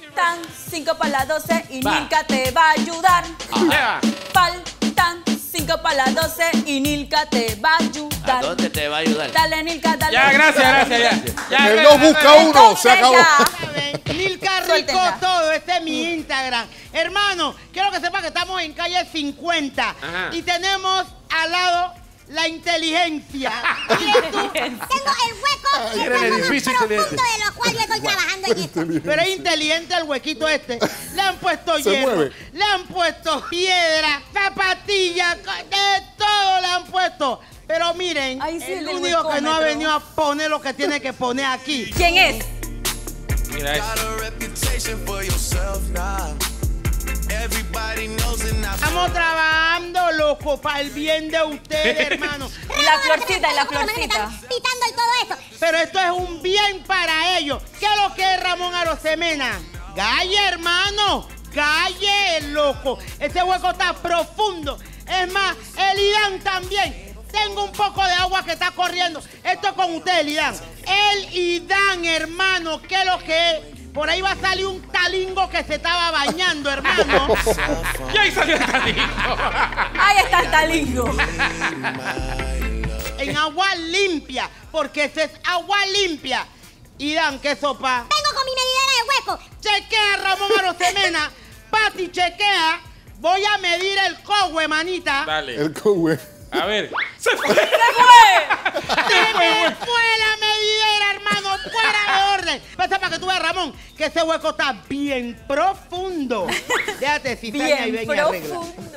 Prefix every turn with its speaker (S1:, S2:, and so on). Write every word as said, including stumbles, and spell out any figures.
S1: Faltan cinco para las doce y va. Nilka te va a ayudar.
S2: Ajá.
S1: Faltan cinco para las doce y Nilka te va a ayudar.
S2: ¿A dónde te va a ayudar?
S1: Dale, Nilka, dale.
S3: Ya, gracias, gracias, ya. ya
S4: El no busca uno, se acabó.
S5: Nilka Rico todo, este es mi Instagram. Hermano, quiero que sepa que estamos en calle cincuenta. Ajá. Y tenemos al lado la inteligencia.
S6: Miren tú, tengo el hueco y el hueco más profundo de lo cual yo estoy trabajando en esto.
S5: Pero es inteligente el huequito este. Le han puesto
S4: Se
S5: hierro,
S4: mueve.
S5: le han puesto piedra, zapatillas, de todo le han puesto. Pero miren,
S1: Ay, sí,
S5: el
S1: el
S5: único que no ha
S1: huecómetro.
S5: venido a poner lo que tiene que poner aquí.
S1: ¿Quién es?
S3: Mira eso.
S5: Estamos trabajando, loco, para el bien de ustedes, hermano.
S1: Y la florcita, y la florcita.
S6: Pitando y todo eso.
S5: Pero esto es un bien para ellos. ¿Qué es lo que es Ramón Arosemena? Calle, hermano. Calle, loco. Este hueco está profundo. Es más, el Idán también. Tengo un poco de agua que está corriendo. Esto es con usted, el Idán. El Idán, hermano. ¿Qué es lo que es? Por ahí va a salir un talingo que se estaba bañando, hermano.
S3: Y ahí salió el talingo.
S1: Ahí está el talingo.
S5: En agua limpia, porque ese es agua limpia. Idán, ¿qué sopa?
S6: Vengo con mi medidera de hueco.
S5: Chequea, Ramón Arosemena. Pati, chequea. Voy a medir el cogue, manita.
S3: Dale.
S4: El cowe.
S3: A ver. ¡Se fue!
S1: ¡Se fue!
S5: ¡Se me fue la medidera, hermano! ¡Fuera de orden! Pasa para que tú veas, Ramón, que ese hueco está bien profundo. Déjate cizaña y
S1: Bien
S5: ven y arregla.
S1: profundo.